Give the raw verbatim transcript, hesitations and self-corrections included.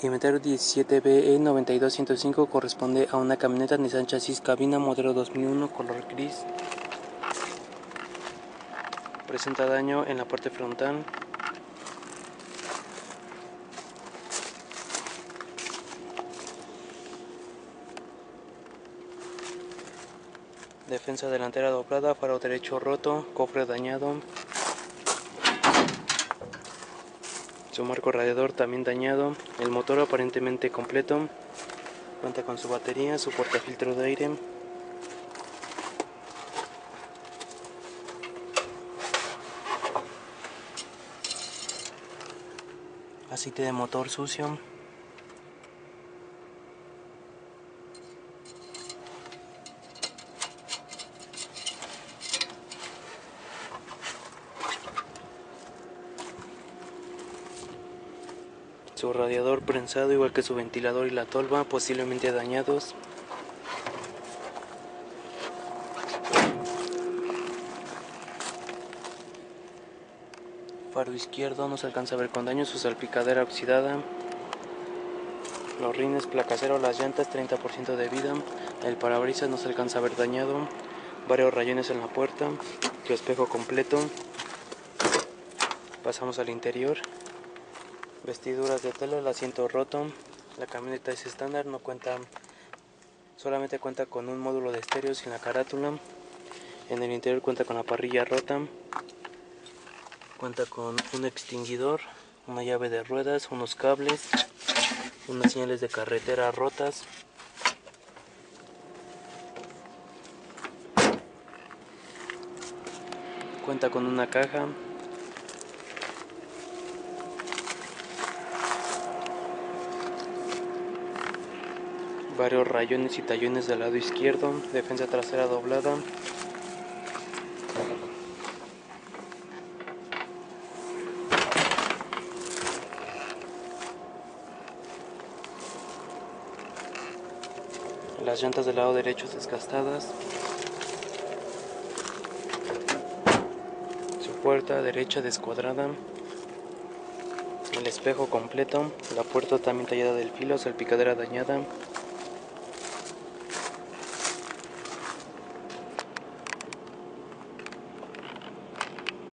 Inventario diecisiete B E noventa y dos ciento cinco corresponde a una camioneta Nissan chasis cabina modelo dos mil uno color gris. Presenta daño en la parte frontal. Defensa delantera doblada, faro derecho roto, cofre dañado. Su marco radiador también dañado. El motor aparentemente completo. Cuenta con su batería, su portafiltro de aire. Aceite de motor sucio. Su radiador prensado, igual que su ventilador y la tolva, posiblemente dañados. Faro izquierdo no se alcanza a ver con daño, su salpicadera oxidada. Los rines, placa cero, las llantas, treinta por ciento de vida. El parabrisas no se alcanza a ver dañado. Varios rayones en la puerta. Su espejo completo. Pasamos al interior. Vestiduras de tela, el asiento roto. La camioneta es estándar, no cuenta, solamente cuenta con un módulo de estéreo sin la carátula. En el interior cuenta con la parrilla rota. Cuenta con un extinguidor, una llave de ruedas, unos cables, unas señales de carretera rotas. Cuenta con una caja. Varios rayones y tallones del lado izquierdo. Defensa trasera doblada. Las llantas del lado derecho desgastadas. Su puerta derecha descuadrada. El espejo completo. La puerta también tallada del filo, salpicadera dañada.